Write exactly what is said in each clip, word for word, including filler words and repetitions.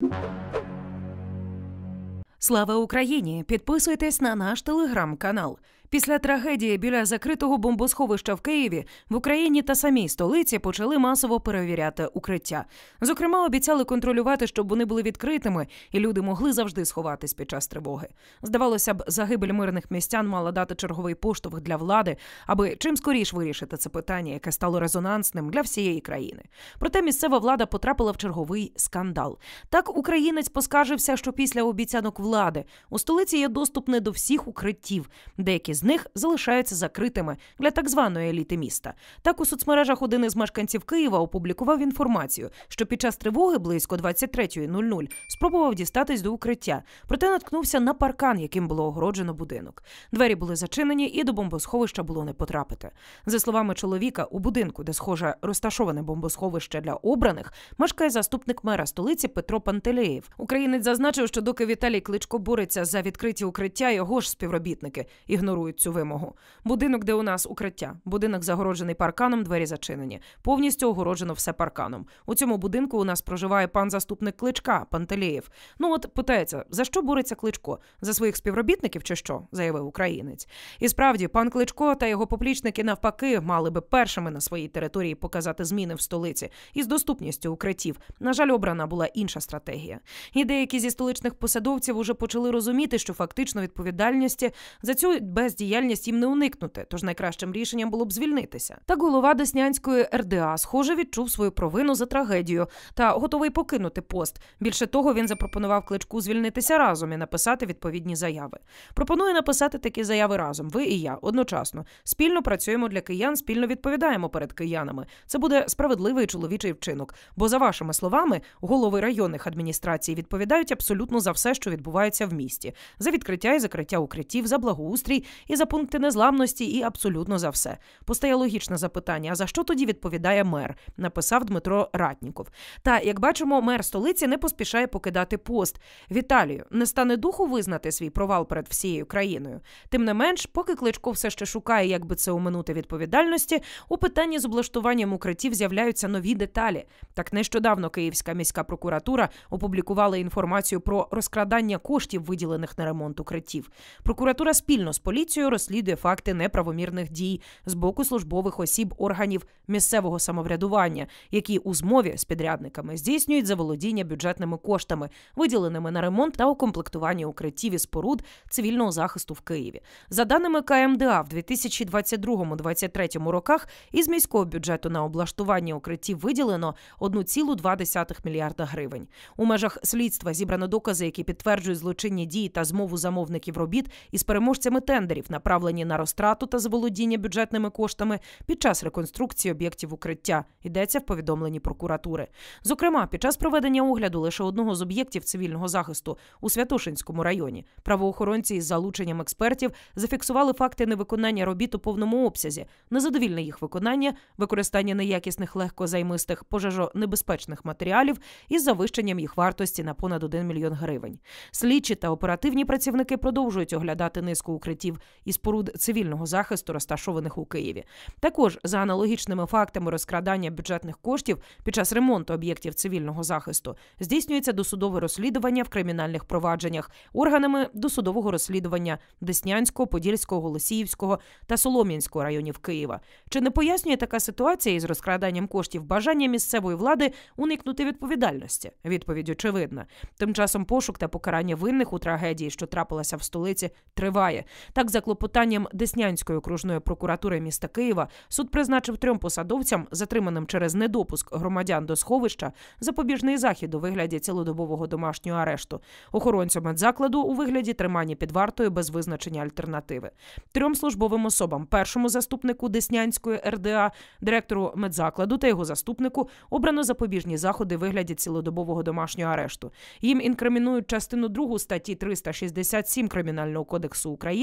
Слава Україні! Підписуйтесь на наш телеграм-канал. Після трагедії біля закритого бомбосховища в Києві в Україні та самій столиці почали масово перевіряти укриття. Зокрема, обіцяли контролювати, щоб вони були відкритими і люди могли завжди сховатись під час тривоги. Здавалося б, загибель мирних містян мала дати черговий поштовх для влади, аби чим скоріш вирішити це питання, яке стало резонансним для всієї країни. Проте місцева влада потрапила в черговий скандал. Так, українець поскаржився, що після обіцянок влади у столиці є доступ не до всіх укриттів, деякі з них залишаються закритими для так званої еліти міста. Так, у соцмережах один із мешканців Києва опублікував інформацію, що під час тривоги близько двадцять третя нуль нуль спробував дістатись до укриття, проте наткнувся на паркан, яким було огороджено будинок. Двері були зачинені і до бомбосховища було не потрапити. За словами чоловіка, у будинку, де, схоже, розташоване бомбосховище для обраних, мешкає заступник мера столиці Петро Пантелеєв. Українець зазначив, що доки Віталій Кличко бореться за відкриті укриття, його ж співробітники ігнорують цю вимогу. Будинок, де у нас укриття. Будинок загороджений парканом, двері зачинені. Повністю огороджено все парканом. У цьому будинку у нас проживає пан заступник Кличка, Пантелеєв. Ну от, питається, за що бореться Кличко? За своїх співробітників чи що? Заявив українець. І справді, пан Кличко та його поплічники навпаки мали би першими на своїй території показати зміни в столиці із доступністю укриттів. На жаль, обрана була інша стратегія. І деякі зі столичних посадовців уже почали розуміти, що фактично відповідальності за цю бездіяльність їм не уникнути, тож найкращим рішенням було б звільнитися. Так голова Деснянської ер де а, схоже, відчув свою провину за трагедію та готовий покинути пост. Більше того, він запропонував Кличку звільнитися разом і написати відповідні заяви. Пропоную написати такі заяви разом, ви і я, одночасно. Спільно працюємо для киян, спільно відповідаємо перед киянами. Це буде справедливий чоловічий вчинок. Бо, за вашими словами, голови районних адміністрацій відповідають абсолютно за все, що відбувається в місті. За відкриття і закриття укриттів, за благоустрій і за пункти незламності, і абсолютно за все. Постає логічне запитання, а за що тоді відповідає мер? Написав Дмитро Ратніков. Та, як бачимо, мер столиці не поспішає покидати пост. Віталію, не стане духу визнати свій провал перед всією країною. Тим не менш, поки Кличко все ще шукає, як би це оминути відповідальності, у питанні з облаштуванням укриттів з'являються нові деталі. Так, нещодавно Київська міська прокуратура опублікувала інформацію про розкрадання коштів, виділених на ремонт укриттів. Прокуратура спільно з поліцією розслідує факти неправомірних дій з боку службових осіб органів місцевого самоврядування, які у змові з підрядниками здійснюють заволодіння бюджетними коштами, виділеними на ремонт та укомплектування укриттів і споруд цивільного захисту в Києві. За даними ка ем де а, в дві тисячі двадцять другому - двадцять третьому роках із міського бюджету на облаштування укриттів виділено один цілих два десятих мільярда гривень. У межах слідства зібрано докази, які підтверджують злочинні дії та змову замовників робіт із переможцями тендерів, направлені на розтрату та заволодіння бюджетними коштами під час реконструкції об'єктів укриття, йдеться в повідомленні прокуратури. Зокрема, під час проведення огляду лише одного з об'єктів цивільного захисту у Святошинському районі правоохоронці із залученням експертів зафіксували факти невиконання робіт у повному обсязі, незадовільне їх виконання, використання неякісних легкозаймистих пожежонебезпечних матеріалів із завищенням їх вартості на понад один мільйон гривень. Слідчі та оперативні працівники продовжують оглядати низку укриттів і споруд цивільного захисту, розташованих у Києві. Також за аналогічними фактами розкрадання бюджетних коштів під час ремонту об'єктів цивільного захисту здійснюється досудове розслідування в кримінальних провадженнях органами досудового розслідування Деснянського, Подільського, Голосіївського та Солом'янського районів Києва. Чи не пояснює така ситуація із розкраданням коштів бажання місцевої влади уникнути відповідальності? Відповідь очевидна. Тим часом пошук та покарання винних у трагедії, що трапилася в столиці, триває. Так, за клопотанням Деснянської окружної прокуратури міста Києва, суд призначив трьом посадовцям, затриманим через недопуск громадян до сховища, запобіжний захід у вигляді цілодобового домашнього арешту, охоронцю медзакладу у вигляді тримання під вартою без визначення альтернативи. Трьом службовим особам, першому заступнику Деснянської ер де а, директору медзакладу та його заступнику обрано запобіжні заходи у вигляді цілодобового домашнього арешту. Їм інкримінують частину другу статті триста шістдесят сім Кримінального кодексу України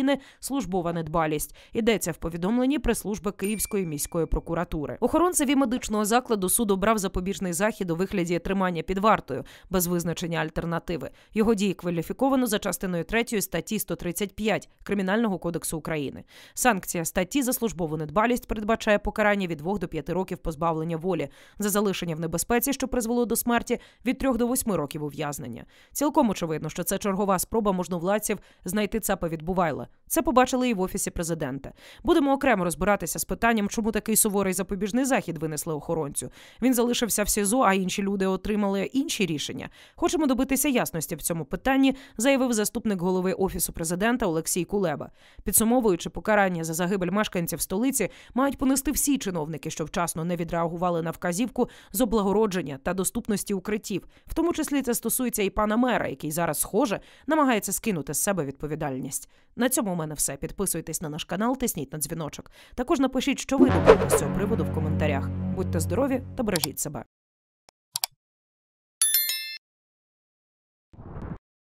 службова недбалість. Йдеться в повідомленні прес-служби Київської міської прокуратури. Охоронцеві медичного закладу суд обрав запобіжний захід у вигляді тримання під вартою без визначення альтернативи. Його дії кваліфіковано за частиною третьою статті сто тридцять п'ять Кримінального кодексу України. Санкція статті за службову недбалість передбачає покарання від двох до п'яти років позбавлення волі, за залишення в небезпеці, що призвело до смерті, від трьох до восьми років ув'язнення. Цілком очевидно, що це чергова спроба можновладців знайти цапа Відбувайла. Це побачили і в Офісі президента. Будемо окремо розбиратися з питанням, чому такий суворий запобіжний захід винесли охоронцю. Він залишився в СІЗО, а інші люди отримали інші рішення. Хочемо добитися ясності в цьому питанні, заявив заступник голови Офісу президента Олексій Кулеба. Підсумовуючи, покарання за загибель мешканців столиці мають понести всі чиновники, що вчасно не відреагували на вказівку з облагородження та доступності укриттів. В тому числі це стосується і пана мера, який зараз, схоже, намагається скинути з себе відповідальність. На цьому у мене все. Підписуйтесь на наш канал, тисніть на дзвіночок. Також напишіть, що ви думаєте з цього приводу в коментарях. Будьте здорові та бережіть себе.